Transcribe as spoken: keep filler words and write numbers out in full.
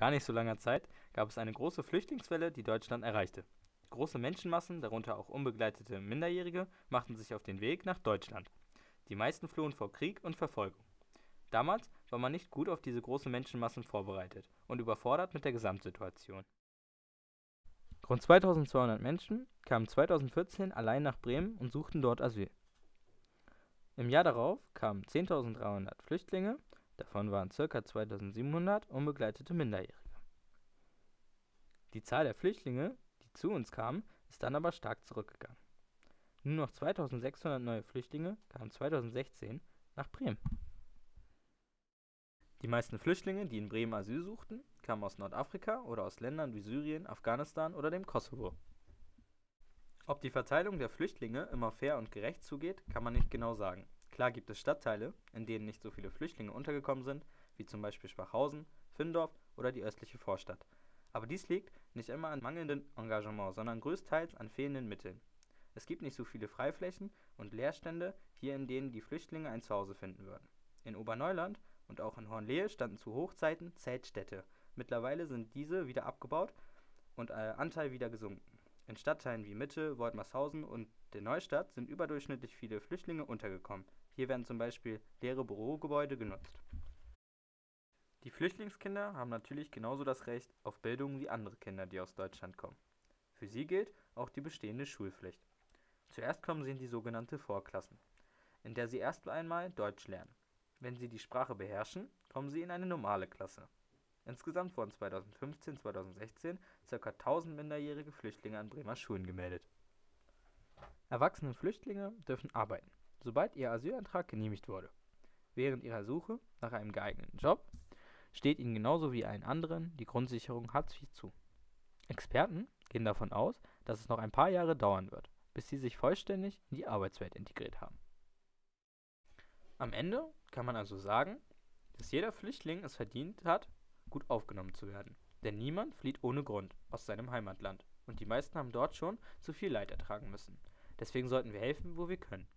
gar nicht so langer Zeit gab es eine große Flüchtlingswelle, die Deutschland erreichte. Große Menschenmassen, darunter auch unbegleitete Minderjährige, machten sich auf den Weg nach Deutschland. Die meisten flohen vor Krieg und Verfolgung. Damals war man nicht gut auf diese großen Menschenmassen vorbereitet und überfordert mit der Gesamtsituation. Rund zweitausendzweihundert Menschen kamen zweitausendvierzehn allein nach Bremen und suchten dort Asyl. Im Jahr darauf kamen zehntausenddreihundert Flüchtlinge, davon waren ca. zweitausendsiebenhundert unbegleitete Minderjährige. Die Zahl der Flüchtlinge, die zu uns kamen, ist dann aber stark zurückgegangen. Nur noch zweitausendsechshundert neue Flüchtlinge kamen zweitausendsechzehn nach Bremen. Die meisten Flüchtlinge, die in Bremen Asyl suchten, kamen aus Nordafrika oder aus Ländern wie Syrien, Afghanistan oder dem Kosovo. Ob die Verteilung der Flüchtlinge immer fair und gerecht zugeht, kann man nicht genau sagen. Klar gibt es Stadtteile, in denen nicht so viele Flüchtlinge untergekommen sind, wie zum Beispiel Schwachhausen, Findorf oder die östliche Vorstadt. Aber dies liegt nicht immer an mangelndem Engagement, sondern größtenteils an fehlenden Mitteln. Es gibt nicht so viele Freiflächen und Leerstände hier, in denen die Flüchtlinge ein Zuhause finden würden. In Oberneuland und auch in Hornlehe standen zu Hochzeiten Zeltstädte. Mittlerweile sind diese wieder abgebaut und äh, Anteil wieder gesunken. In Stadtteilen wie Mitte, Wortmarshausen und der Neustadt sind überdurchschnittlich viele Flüchtlinge untergekommen. Hier werden zum Beispiel leere Bürogebäude genutzt. Die Flüchtlingskinder haben natürlich genauso das Recht auf Bildung wie andere Kinder, die aus Deutschland kommen. Für sie gilt auch die bestehende Schulpflicht. Zuerst kommen sie in die sogenannte Vorklassen, in der sie erst einmal Deutsch lernen. Wenn sie die Sprache beherrschen, kommen sie in eine normale Klasse. Insgesamt wurden zweitausendfünfzehn zweitausendsechzehn ca. tausend minderjährige Flüchtlinge an Bremer Schulen gemeldet. Erwachsene Flüchtlinge dürfen arbeiten, sobald ihr Asylantrag genehmigt wurde. Während ihrer Suche nach einem geeigneten Job steht ihnen genauso wie allen anderen die Grundsicherung Hartz vier zu. Experten gehen davon aus, dass es noch ein paar Jahre dauern wird, bis sie sich vollständig in die Arbeitswelt integriert haben. Am Ende kann man also sagen, dass jeder Flüchtling es verdient hat, gut aufgenommen zu werden. Denn niemand flieht ohne Grund aus seinem Heimatland und die meisten haben dort schon zu viel Leid ertragen müssen. Deswegen sollten wir helfen, wo wir können.